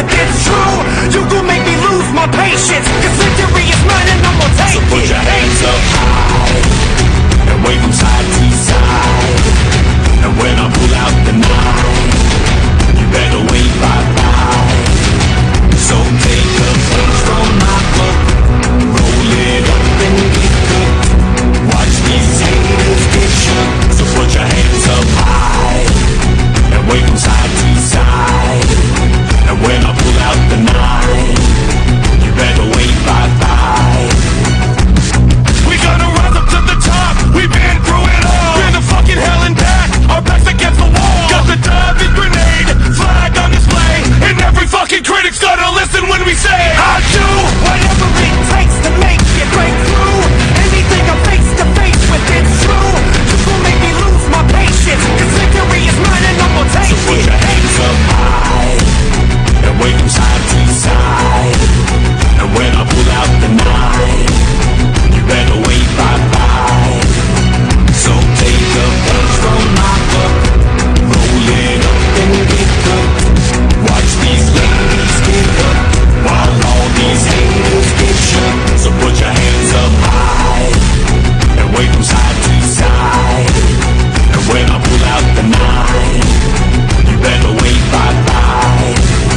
with it's true. You gon' make me lose my patience, cause victory is mine and I'm gonna take it. So put your hands up high and wave them side to side. And when I pull out the knife, you better wave bye-bye. So take a page from my book, roll it up and get cooked. Watch these haters get shook. So put your hands up high and wave them side to side. And when I pull out the knife, you better wave bye-bye. We gonna rise up to the top. We've been through it all. Been to fucking hell and back. Our backs against the wall. Got the diving grenade, flag on display, and every fucking critic's gonna listen when we say I do Whatever it takes to make it break through. Anything I'm face to face with, it's true. You gon' make me lose my patience, cause victory is mine and I'm gonna take So put it. your hands up high and wave them side to side. And when I pull out the knife, you better wave bye-bye. So take a page from my book, roll it up and get cooked. Watch these ladies get hooked, while all these haters get shook. So put your hands up high and wave them side to side. And when I pull out the knife, you better wave bye-bye.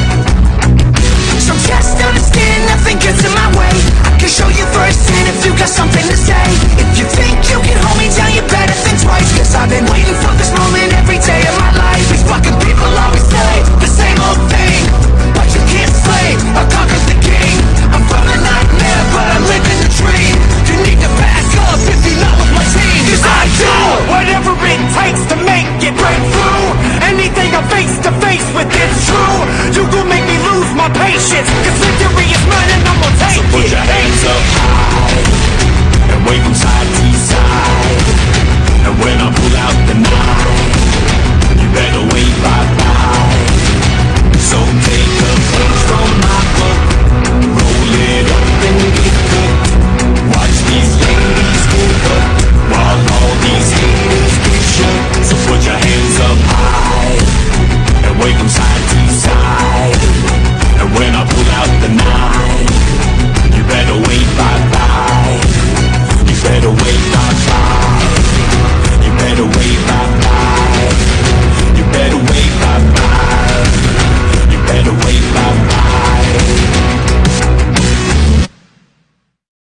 So just understand nothing gets in my way. I can show you firsthand if you got something to say. If you think you can hold me down, you better think twice, cause I've been waiting for this moment every day of my life. These fucking people always say the same old thing, but you can't slay or conquer the king. I'm from the nightmare, but I'm living the dream. You need to back up if you're not with my team, cause I do whatever it takes to make it break through. Anything I'm face to face with, it's true. You gon' make me lose my patience, cause victory is mine and I'm gonna take So put it. your hands up high and wave them side